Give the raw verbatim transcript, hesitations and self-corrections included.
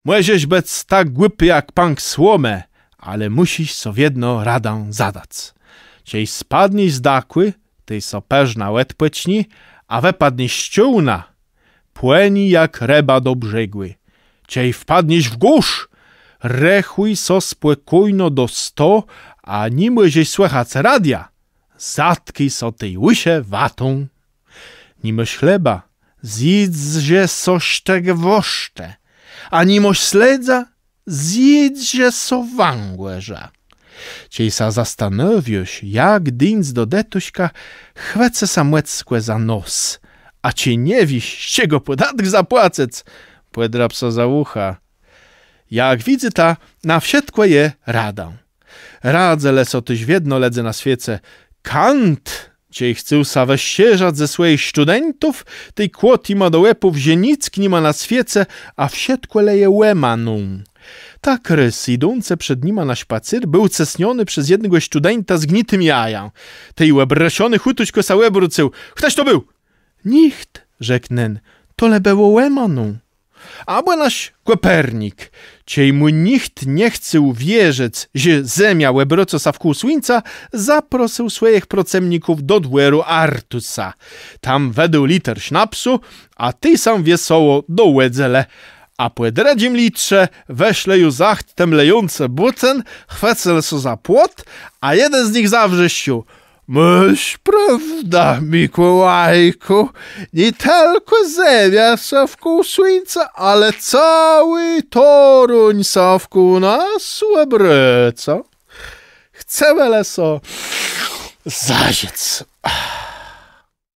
Możesz być tak głupi jak pank słomę, ale musisz so jedno radę zadać. Ciej spadniesz z dakły, ty so perz na łeb płeczni, a wepadniesz ściółna, płeni jak ryba do brzegły. Ciej wpadniesz w górz, rechuj so spokojno do sto, a nie możesz słychać radia. Zatkij so tej łysie watą. Nie masz chleba, zjedźże coś tego woszcze, a nie masz śledza, zjedźże so węgłęża. Ciej sa zastanowisz, jak dins do detuśka chwece sa młeckłe za nos, a cię nie wiś, z czego podatek zapłacec, płedrap so za ucha. Jak widzę ta, na wsiedkłe je radę. Radze leso tyś wiedno ledze na świece. Kant, ciej chcę sa weścieżać ze swoich studentów, tej kłoti ma do łepów, że nic nie ma na świece, a wsiedkłe leje łemaną. Tak rys, idące przed nima na szpacer, był cesniony przez jednego studenta z gnitym jaja. Tej łebrasiony chutuśko sa łebrucył. Ktoś to był? Nicht, rzekł nen, to le było łemaną. A bo nasz Kopernik, ciej mu nikt nie chce uwierzyć, że zemia łebroco sa wkół słońca, zaprosił swoich procemników do dweru Artusa. Tam wedł liter sznapsu, a ty sam wesoło do łedzele. A po dredzim litrze weszle ju zacht tem lejące bucen, chwecel so za płot, a jeden z nich zawrześcił. Myś prawda, Mikołajku, nie tylko zemia sa wkół słońca, ale cały Toruń sa wkół nas łebryca. Chcemy so zaziec.